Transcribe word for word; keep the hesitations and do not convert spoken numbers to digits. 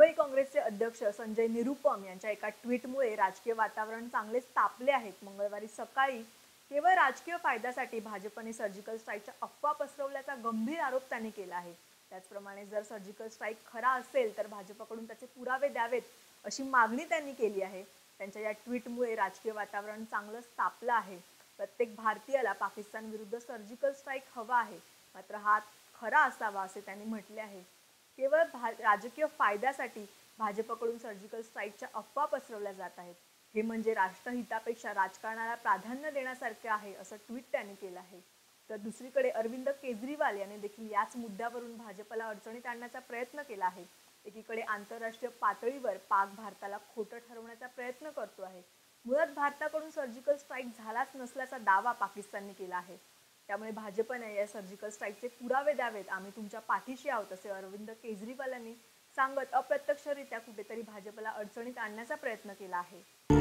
मुंबई काँग्रेसचे अध्यक्ष संजय निरुपम यांच्या एका ट्विटमुळे राजकीय वातावरण चांगलेच तापले आहेत। मंगळवारी सकाळी केवळ राजकीय फायद्यासाठी भाजपने सर्जिकल स्ट्राईकच्या अफवा पसरवल्याचा गंभीर आरोप त्यांनी केला आहे। त्याचप्रमाणे जर सर्जिकल स्ट्राईक खरा असेल तर भाजपकडून त्याचे पुरावे द्यावेत अशी मागणी त्यांनी केली आहे। त्यांच्या या ट्विटमुळे राजकीय वातावरण चांगलंच तापलं आहे। प्रत्येक भारतीयाला पाकिस्तान विरुद्ध सर्जिकल स्ट्राईक हवा आहे, मात्र हा खरा असावा असे त्यांनी म्हटले आहे। केवळ राजकीय फायद्यासाठी भाजपकडून सर्जिकल स्ट्राईकच्या अफवा पसरवल्या जात आहेत। हे म्हणजे राष्ट्रहितापेक्षा राजकारणाला प्राधान्य देण्यासारखे आहे असं ट्विट त्यांनी केलं आहे। तर दुसरीकडे अरविंद केजरीवाल यांनी देखील याच मुद्द्यावरून भाजपला अडचणीत आणण्याचा प्रयत्न केला आहे। एकीकडे आंतरराष्ट्रीय पातळीवर पाक भारताला खोटं ठरवण्याचा प्रयत्न करतो आहे। मुळात भारताकडून सर्जिकल स्ट्राईक झालाच नसल्याचा दावा पाकिस्तानने केला आहे। त्यामुळे भाजपने या सर्जिकल स्ट्राईकचे पुरावे द्यावेत, आम्ही तुमच्या पाठीशी आहोत असे अरविंद केजरीवाल यांनी सांगत अप्रत्यक्षरित्या कुठेतरी भाजपला अडचणीत आणण्याचा प्रयत्न केला आहे।